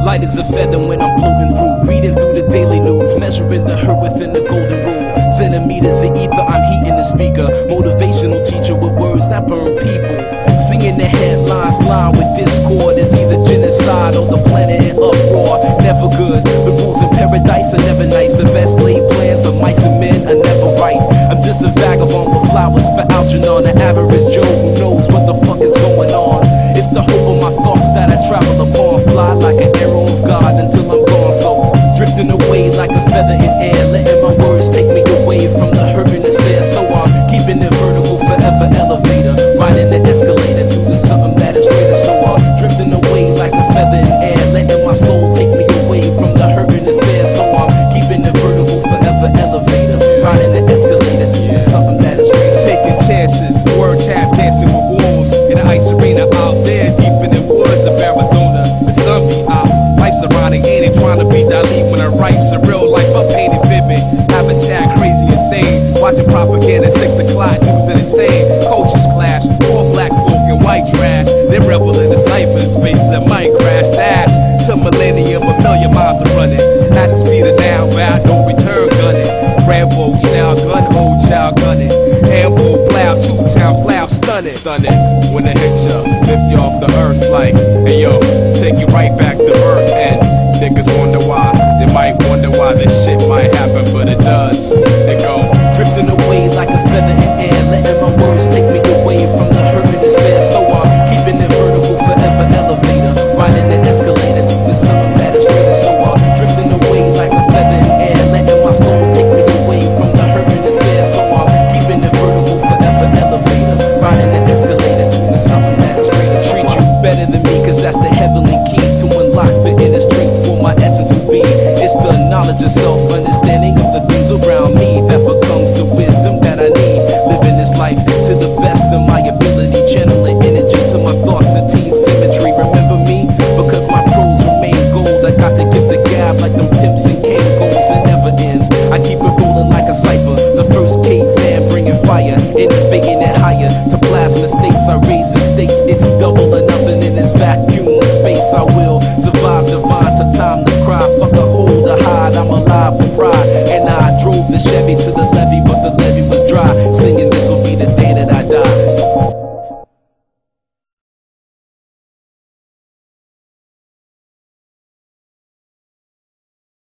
Light as a feather when I'm floating through, reading through the daily news, measuring the hurt within the golden rule. Centimeters of ether, I'm heating the speaker. Motivational teacher with words that burn people. Singing the headlines, line with discord. It's either genocide or the planet in uproar. Never good. The rules in paradise are never nice. The best laid plans of mice and men are never right. I'm just a vagabond with flowers for Algernon, an average Joe who knows what the fuck is going on. It's the hope of my thoughts that I travel upon. Fly like an arrow of God until I'm gone. So drifting away like a feather in air, letting my words take me away from the hurt and despair. So I'm keeping it vertical, forever elevator, riding the escalator to the something that is greater. So I'm drifting away like a feather in air, letting my soul take me away from the hurt and despair. So I'm keeping it vertical, forever elevator, riding the escalator to the something that is greater. Taking chances, word tap dancing with wolves in the ice arena out there deep in the woods of Arizona. The sun be out, life's ironic, ain't it? Trying to be Dali when I write surreal life, I paint it vivid. Habitat crazy insane, watching propaganda 6 o'clock news and insane. Cultures clash, poor black folk and white trash. They rebel in the cyberspace and might crash. Dash to millennium, a million miles are running at the speed of now, bout no return gunning. Rambo style gun hold child gunning. Ambo plow 2 times loud stunning. Stunning when it hits ya, lift you off the earth like, hey yo, take you right back to earth. And niggas wonder why, they might wonder why this shit might happen, but it does. It go drifting away like a feather in air, letting my words take me away from the hurt and despair. So I'm keeping it vertical, forever elevator, riding the escalator to the something that is greater. So I'm drifting away like a feather in air, letting my soul take me away from the hurt and despair. So I'm keeping it vertical, forever elevator, riding the escalator to the something that is greater. Treat you better than me, cause that's the heavenly key to unlock the inner strength. What my essence will be, it's the knowledge of self, understanding of the things around me that becomes the wisdom that I need. Living this life to the best of my ability, channeling energy to my thoughts, attain symmetry. Remember me, because my prose remain gold. I got the gift of gab like them pimps and Kangos. It never ends, I keep it rolling like a cipher. The first caveman bringing fire, innovating it higher to plasma states. I raise the stakes, it's double or nothing in this vacuum of space. I will survive divine to time to cry. Fuck a hold or hide, I'm alive with pride. And I drove the Chevy to the left